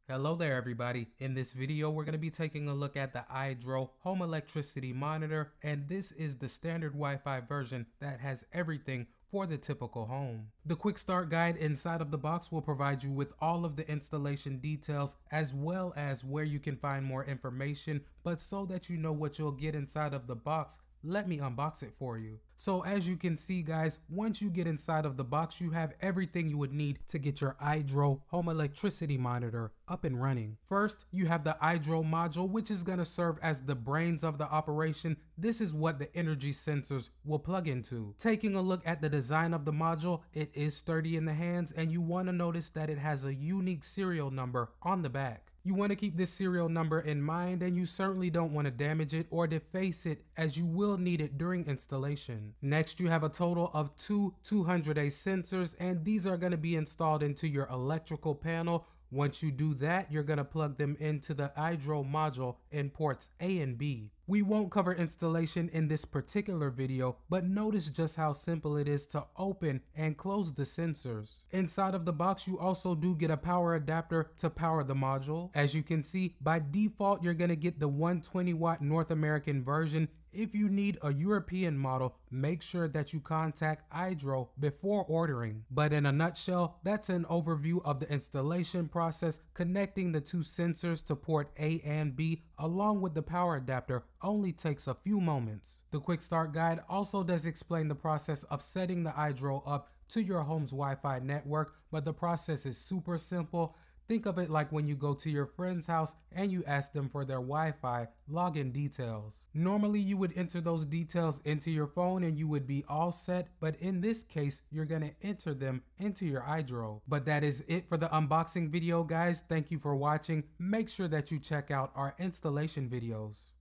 Hello there everybody. In this video we're going to be taking a look at the Eyedro home electricity monitor, and this is the standard Wi-Fi version that has everything for the typical home. The quick start guide inside of the box will provide you with all of the installation details as well as where you can find more information, but so that you know what you'll get inside of the box, let me unbox it for you. So as you can see guys, once you get inside of the box, you have everything you would need to get your Eyedro home electricity monitor up and running. First, you have the Eyedro module, which is going to serve as the brains of the operation. This is what the energy sensors will plug into. Taking a look at the design of the module, it is sturdy in the hands, and you want to notice that it has a unique serial number on the back. You want to keep this serial number in mind, and you certainly don't want to damage it or deface it, as you will need it during installation. Next, you have a total of two 200A sensors, and these are going to be installed into your electrical panel. Once you do that, you're going to plug them into the Eyedro module in ports A and B. We won't cover installation in this particular video, but notice just how simple it is to open and close the sensors. Inside of the box, you also do get a power adapter to power the module. As you can see, by default, you're going to get the 120 watt North American version. If you need a European model, make sure that you contact Eyedro before ordering. But in a nutshell, that's an overview of the installation process. Connecting the two sensors to port A and B along with the power adapter only takes a few moments. The quick start guide also does explain the process of setting the Eyedro up to your home's Wi-Fi network, but the process is super simple. Think of it like when you go to your friend's house and you ask them for their Wi-Fi login details. Normally you would enter those details into your phone and you would be all set, but in this case you're going to enter them into your Eyedro. But that is it for the unboxing video guys. Thank you for watching. Make sure that you check out our installation videos.